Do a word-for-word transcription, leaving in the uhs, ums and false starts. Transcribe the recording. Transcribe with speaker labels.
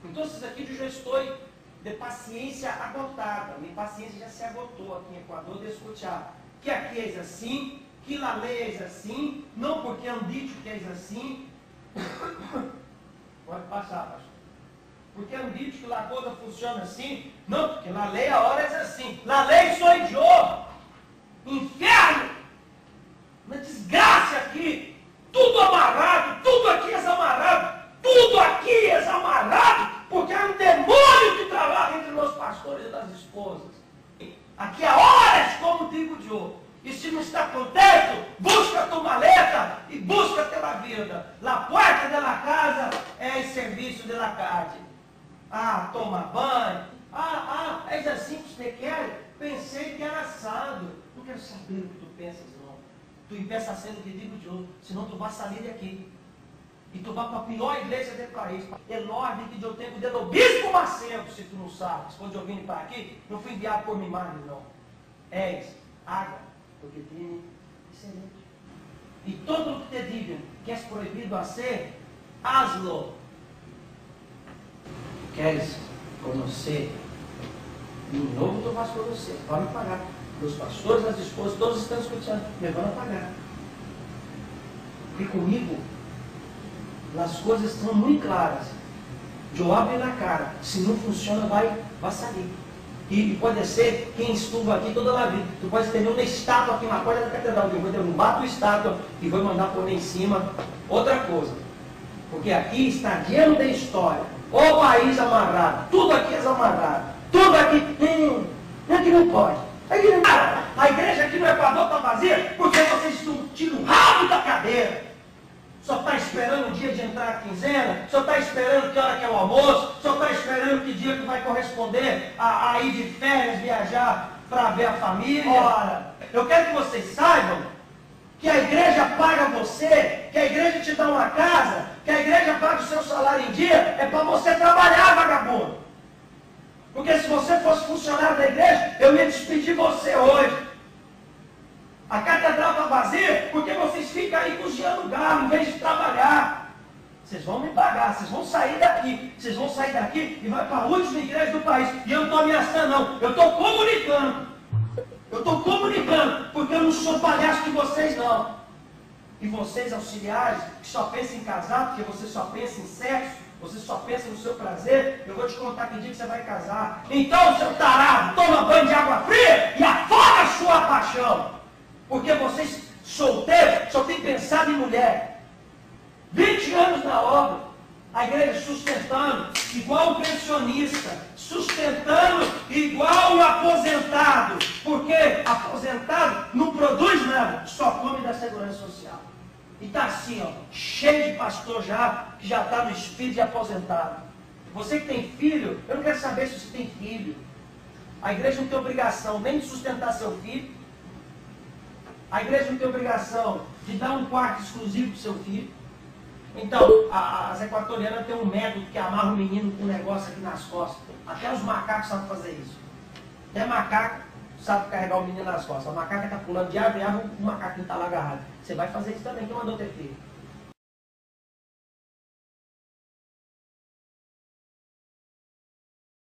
Speaker 1: Então, aqui eu já estou de paciência agotada. Minha paciência já se agotou aqui em Equador de escutar que aqui é assim, que lá lei é assim, não porque é um dito que é assim. Pode passar, pastor. Porque é um dito que lá a coisa funciona assim, não, porque lá lei a hora é assim. Lá lei sou idiota. Inferno! Uma desgraça aqui, tudo amarrado, tudo aqui é amarrado, tudo aqui é amarrado, porque é um demônio que trabalha entre os pastores e das esposas. Aqui há horas como trigo de ouro. E se não está contente, busca tua maleta e busca pela vida. La porta da casa é em serviço de la casa. Ah, toma banho. Ah, ah, é assim que você quer? Pensei que era assado. Não quero saber o que tu pensas, não. Tu pensa sendo que digo de ouro, senão tu vai sair daqui. E tu vai para a pior igreja do país. Enorme que eu tenho o bispo Macedo, se tu não sabes. Quando eu vim para aqui, não fui enviado por mim mais, não. És água, porque tem excelente. E todo o que te digam que és proibido a ser, hazlo. Queres conhecer? De novo tu vais conhecer, vai me pagar. Os pastores, as esposas, todos estão escutando, me vão pagar. E comigo, as coisas estão muito claras. Eu abro na cara, se não funciona, vai, vai sair. E, e pode ser quem estuva aqui toda a vida. Tu pode ter uma estátua aqui na porta da catedral. Eu vou derrubar a tua estátua e vou mandar por em cima outra coisa. Porque aqui está diante da história. O país amarrado, tudo aqui é amarrado. Tudo aqui, hum, aqui não pode. Aqui não pode. A igreja aqui no Equador está vazia porque vocês estão tirando o rabo da cadeira. Só está esperando o dia de entrar a quinzena, só está esperando que hora que é o almoço, só está esperando que dia que vai corresponder a, a ir de férias, viajar para ver a família. Ora, eu quero que vocês saibam que a igreja paga você, que a igreja te dá uma casa, que a igreja paga o seu salário em dia, é para você trabalhar, vagabundo. Porque se você fosse funcionário da igreja, eu ia despedir você hoje. A catedral está vazia porque vocês ficam aí cozinhando galo em vez de trabalhar. Vocês vão me pagar, vocês vão sair daqui. Vocês vão sair daqui e vai para a última igreja do país. E eu não estou ameaçando, não. Eu estou comunicando. Eu estou comunicando, porque eu não sou palhaço de vocês, não. E vocês, auxiliares, que só pensam em casar, porque você só pensa em sexo, você só pensa no seu prazer, eu vou te contar que dia que você vai casar. Então, seu tarado, toma banho de água fria e afoga a sua paixão. Porque vocês, solteiros, só têm pensado em mulher. vinte anos na obra, a igreja sustentando, igual o pensionista, sustentando igual o aposentado. Porque aposentado não produz nada, só come da segurança social. E está assim, ó, cheio de pastor já, que já está no espírito de aposentado. Você que tem filho, eu não quero saber se você tem filho. A igreja não tem obrigação nem de sustentar seu filho. A igreja não tem obrigação de dar um quarto exclusivo para o seu filho. Então, a, as equatorianas têm um método que amarra o menino com um negócio aqui nas costas. Até os macacos sabem fazer isso. Até macaco sabe carregar o menino nas costas. A macaca está pulando de árvore em árvore, o macaquinho está lá agarrado. Você vai fazer isso também, quem mandou ter filho?